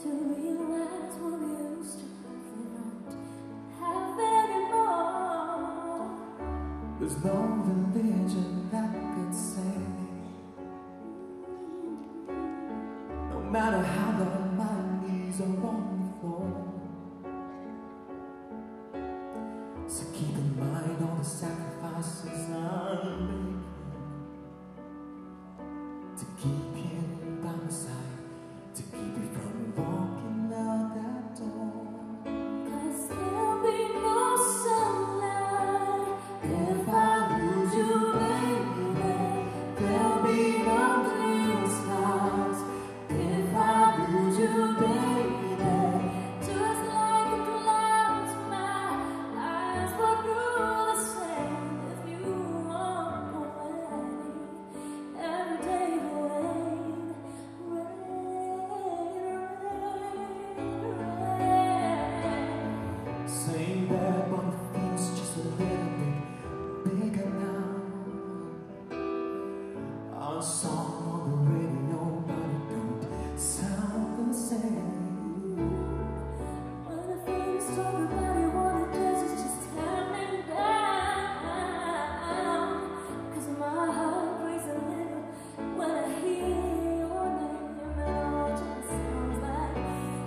to realize what we used to have anymore. There's no religion that could save. No matter how long my knees are on the floor. So keep in mind all the sacrifices I'm making to keep you by my side, to keep you from walking out that door. 'Cause there'll be no sunlight if I lose you, baby. There'll be no clear skies if I lose you, baby. Just like the clouds, my eyes will do the same if you walk away. Every day the rain, rain. Same bed, but it feels just a little bit bigger now. Our song on the radio, but it don't sound the same. When the things talk about it, what it does is just tear me down. 'Cause my heart breaks a little when I hear your name. It all just sounds like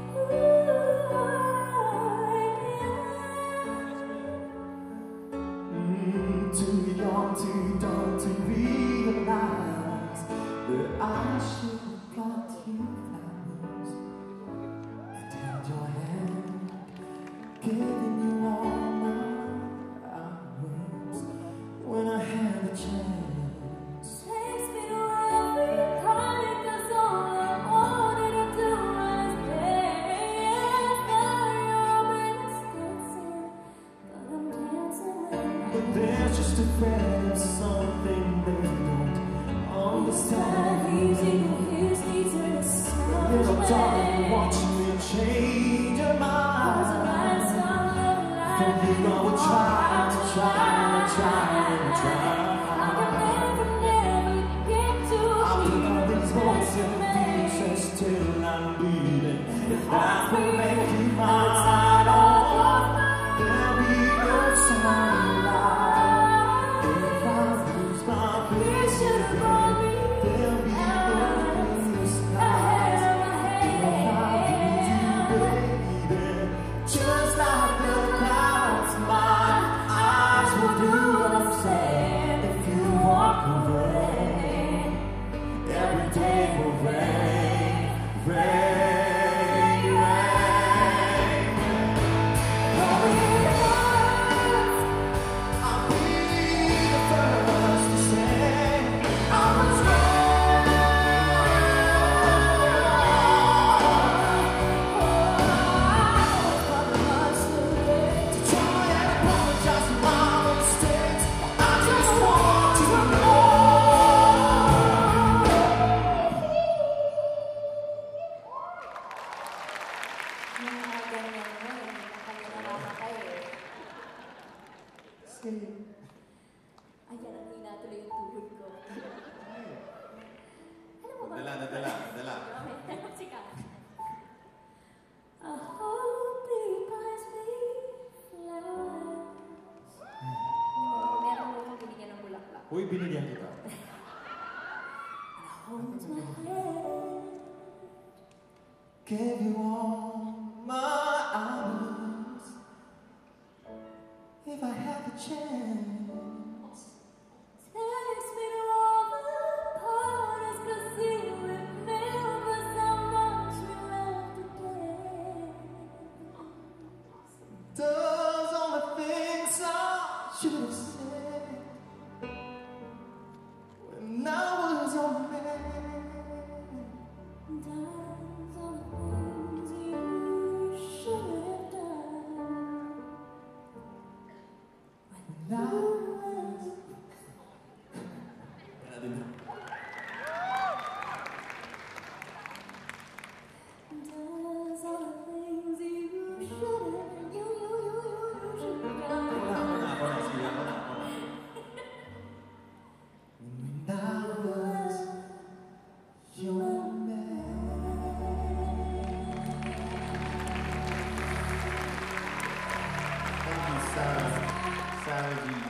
Too young, too dumb to realize that I should have got you flowers and held your hand, giving you all my hours when I had a chance. takes me to every party, 'cause all I wanted to do was dance. Now you're dancing, but I'm dancing with But they're just afraid of something they don't understand. Little darling, watch me change your mind. From you I will try and try and try and try. I'll put all these voices in pieces till I'm bleeding. If that will make you mine, oh, there'll be no sunlight. If I lose my vision, there'll be no clear skies. If I lose you, baby, just like the clouds, my eyes will do the same. If you walk away, every day will rain, rain, rain. I'll be the first to say I was wrong. To try and apologize for my mistakes, I just want to know. Ayan, ang hina tuloy yung tuhod ko. Alam mo ba? Nadala. Okay, sige. I hope he buys me flowers. Meron mo kong binigyan ng bulaklak. Uy, binigyan kita. Hold my hand. Give you all my hours if I have a chance. Takes me to all the parties, 'cause he remembers how much we loved to dance. Does all the things I should have said when I was your man. Does all the things you should have done. When I Does all the things you should have, you should have done. Ako na, sige ako na. of Jesus.